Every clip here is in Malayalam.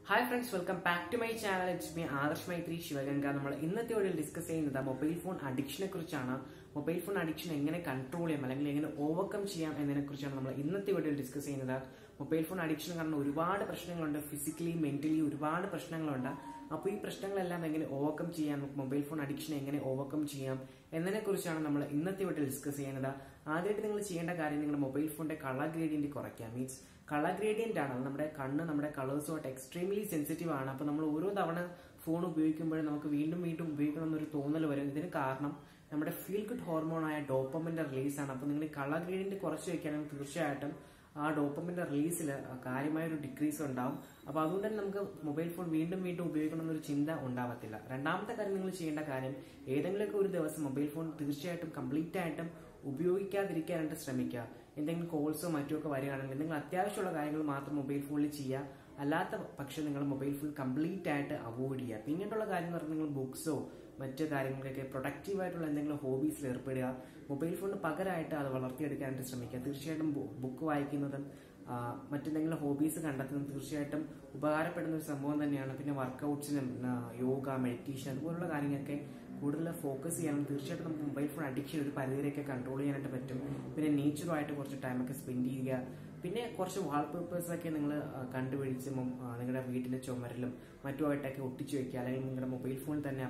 Hi friends, welcome back to my channel. It's me Adarsh Maitri Shivaganga. നമ്മൾ ഇന്നത്തെ വീഡിയോയിൽ ഡിസ്കസ് ചെയ്യുന്നത് മൊബൈൽ ഫോൺ അഡിക്ഷനെ കുറിച്ചാണ്. മൊബൈൽ ഫോൺ അഡിക്ഷൻ എങ്ങനെ കൺട്രോൾ ചെയ്യാം അല്ലെങ്കിൽ എങ്ങനെ ഓവർകം ചെയ്യാം എന്നതിനെ കുറിച്ചാണ് നമ്മൾ ഇന്നത്തെ വീഡിയോയിൽ ഡിസ്കസ് ചെയ്യുന്നത്. മൊബൈൽ ഫോൺ അഡിക്ഷൻ കാരണം ഒരുപാട് പ്രശ്നങ്ങളുണ്ട്, ഫിസിക്കലി മെന്റലി ഒരുപാട് പ്രശ്നങ്ങളുണ്ട്. അപ്പോൾ ഈ പ്രശ്നങ്ങളെല്ലാം എങ്ങനെ ഓവർകം ചെയ്യാം, മൊബൈൽ ഫോൺ അഡിക്ഷൻ എങ്ങനെ ഓവർകം ചെയ്യാം എന്നതിനെ കുറിച്ചാണ് നമ്മൾ ഇന്നത്തെ വീഡിയോയിൽ ഡിസ്കസ് ചെയ്യുന്നത്. ആദ്യമായിട്ട് നിങ്ങൾ ചെയ്യേണ്ട കാര്യം നിങ്ങളുടെ മൊബൈൽ ഫോണിന്റെ കളർ ഗ്രേഡിയന്റ് കുറയ്ക്കാം. മീൻസ് കളർ ഗ്രേഡിയന്റ് ആണ് നമ്മുടെ കണ്ണ് നമ്മുടെ കളേഴ്സുമായിട്ട് എക്സ്ട്രീംലി സെൻസിറ്റീവ് ആണ്. അപ്പൊ നമ്മൾ ഓരോ തവണ ഫോൺ ഉപയോഗിക്കുമ്പോഴും നമുക്ക് വീണ്ടും വീണ്ടും ഉപയോഗിക്കണം എന്നൊരു തോന്നൽ വരും. ഇതിന് കാരണം നമ്മുടെ ഫീൽ ഗുഡ് ഹോർമോണായ ഡോപ്പമിന്റെ റിലീസ് ആണ്. അപ്പൊ നിങ്ങൾ കളർ ഗ്രേഡിയന്റ് കുറച്ച് വെക്കുകയാണെങ്കിൽ തീർച്ചയായിട്ടും ആ ഡോപ്പമിന്റെ റിലീസിൽ കാര്യമായ ഒരു ഡിക്രീസ് ഉണ്ടാവും. അപ്പൊ അതുകൊണ്ട് തന്നെ നമുക്ക് മൊബൈൽ ഫോൺ വീണ്ടും വീണ്ടും ഉപയോഗിക്കണം എന്നൊരു ചിന്ത ഉണ്ടാവത്തില്ല. രണ്ടാമത്തെ കാര്യം നിങ്ങൾ ചെയ്യേണ്ട കാര്യം ഏതെങ്കിലുമൊക്കെ ഒരു ദിവസം മൊബൈൽ ഫോൺ തീർച്ചയായിട്ടും കംപ്ലീറ്റ് ആയിട്ടും ഉപയോഗിക്കാതിരിക്കാനായിട്ട് ശ്രമിക്കുക. എന്തെങ്കിലും കോൾസോ മറ്റോ ഒക്കെ വരികയാണെങ്കിൽ നിങ്ങൾ അത്യാവശ്യമുള്ള കാര്യങ്ങൾ മാത്രം മൊബൈൽ ഫോണിൽ ചെയ്യുക. അല്ലാത്ത പക്ഷം നിങ്ങൾ മൊബൈൽ ഫോൺ കംപ്ലീറ്റ് ആയിട്ട് അവോയ്ഡ് ചെയ്യുക. പിന്നീടുള്ള കാര്യം എന്ന് പറഞ്ഞാൽ നിങ്ങൾ ബുക്സോ മറ്റു കാര്യങ്ങളൊക്കെ പ്രൊഡക്റ്റീവ് ആയിട്ടുള്ള എന്തെങ്കിലും ഹോബീസിൽ ഏർപ്പെടുക. മൊബൈൽ ഫോണിന് പകരമായിട്ട് അത് വളർത്തിയെടുക്കാനായിട്ട് ശ്രമിക്കുക. തീർച്ചയായിട്ടും ബുക്ക് വായിക്കുന്നതും മറ്റെന്തെങ്കിലും ഹോബീസ് കണ്ടെത്തുന്നതും തീർച്ചയായിട്ടും ഉപകാരപ്പെടുന്ന ഒരു സംഭവം തന്നെയാണ്. പിന്നെ വർക്കൗട്ട്സിനും യോഗ, മെഡിറ്റേഷൻ അതുപോലുള്ള കാര്യങ്ങളൊക്കെ കൂടുതൽ ഫോക്കസ് ചെയ്യാനും തീർച്ചയായിട്ടും നമുക്ക് മൊബൈൽ ഫോൺ അഡിക്ഷൻ ഒരു പരിധിവരെയൊക്കെ കൺട്രോൾ ചെയ്യാനായിട്ട് പറ്റും. പിന്നെ നേച്ചറുമായിട്ട് കുറച്ച് ടൈമൊക്കെ സ്പെൻഡ് ചെയ്യുക. പിന്നെ കുറച്ച് വാൾപേപ്പേഴ്സൊക്കെ നിങ്ങൾ കണ്ടുപിടിച്ച് നിങ്ങളുടെ വീട്ടിലെ ചുമരിലും മറ്റുമായിട്ടൊക്കെ ഒട്ടിച്ചു വെക്കുക, അല്ലെങ്കിൽ നിങ്ങളുടെ മൊബൈൽ ഫോണിൽ തന്നെ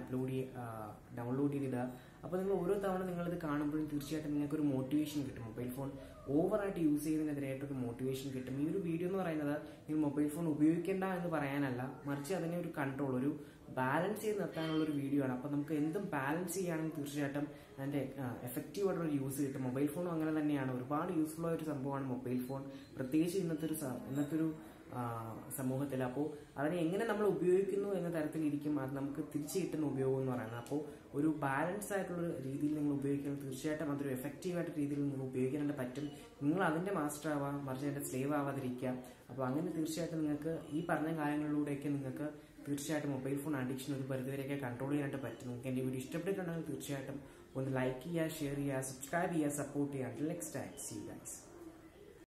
ഡൗൺലോഡ് ചെയ്തിടുക. അപ്പോൾ നിങ്ങൾ ഓരോ തവണ നിങ്ങളിത് കാണുമ്പോഴും തീർച്ചയായിട്ടും നിങ്ങൾക്ക് ഒരു മോട്ടിവേഷൻ കിട്ടും. മൊബൈൽ ഫോൺ ഓവറായിട്ട് യൂസ് ചെയ്യുന്നതിനെതിരായിട്ടൊരു മോട്ടിവേഷൻ കിട്ടും. ഈ ഒരു വീഡിയോ എന്ന് പറയുന്നത് നിങ്ങൾ മൊബൈൽ ഫോൺ ഉപയോഗിക്കേണ്ട എന്ന് പറയാനല്ല, മറിച്ച് അതിനെ ഒരു കൺട്രോൾ, ഒരു ബാലൻസ് ചെയ്ത് നിർത്താനുള്ള ഒരു വീഡിയോ ആണ്. അപ്പൊ നമുക്ക് എന്തും ബാലൻസ് ചെയ്യുകയാണെങ്കിൽ തീർച്ചയായിട്ടും അതിന്റെ എഫക്റ്റീവ് ആയിട്ടുള്ള യൂസ് കിട്ടും. മൊബൈൽ ഫോണും അങ്ങനെ തന്നെയാണ്, ഒരുപാട് യൂസ്ഫുൾ ആയ ഒരു സംഭവമാണ് മൊബൈൽ ഫോൺ, പ്രത്യേകിച്ച് ഇന്നത്തെ ഒരു സമൂഹത്തിൽ. അപ്പോൾ അതിനെ എങ്ങനെ നമ്മൾ ഉപയോഗിക്കുന്നു എന്ന തരത്തിലിരിക്കും അത് നമുക്ക് തിരിച്ചു കിട്ടുന്ന ഉപയോഗം എന്ന് പറയുന്നത്. അപ്പോൾ ഒരു ബാലൻസ് ആയിട്ടുള്ള രീതിയിൽ നിങ്ങൾ ഉപയോഗിക്കുന്നത് തീർച്ചയായിട്ടും അതൊരു എഫക്റ്റീവ് ആയിട്ട് രീതിയിൽ നിങ്ങൾ ഉപയോഗിക്കാനായിട്ട് പറ്റും. നിങ്ങൾ അതിന്റെ മാസ്റ്റർ ആവാം, മറിച്ച് അതിന്റെ സ്ലേവ് ആവാതിരിക്കുക. അപ്പോൾ അങ്ങനെ തീർച്ചയായിട്ടും നിങ്ങൾക്ക് ഈ പറഞ്ഞ കാര്യങ്ങളിലൂടെയൊക്കെ നിങ്ങൾക്ക് തീർച്ചയായിട്ടും മൊബൈൽ ഫോൺ അഡിക്ഷൻ ഒരു പരിധിവരെയൊക്കെ കൺട്രോൾ ചെയ്യാനായിട്ട് പറ്റും. നിങ്ങൾക്ക് എന്റെ വീഡിയോ ഇഷ്ടപ്പെട്ടിട്ടുണ്ടെങ്കിൽ തീർച്ചയായിട്ടും ഒന്ന് ലൈക്ക് ചെയ്യുക, ഷെയർ ചെയ്യുക, സബ്സ്ക്രൈബ് ചെയ്യുക, സപ്പോർട്ട് ചെയ്യുക. Next time see you guys.